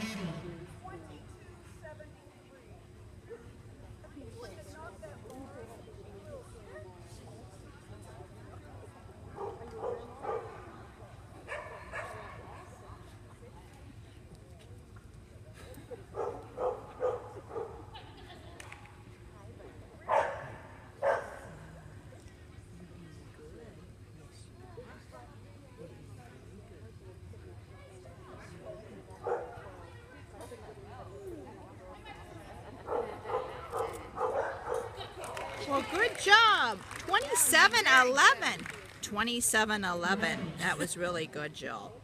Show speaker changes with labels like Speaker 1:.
Speaker 1: Well, good job. 27-11. 27-11. That was really good, Jill.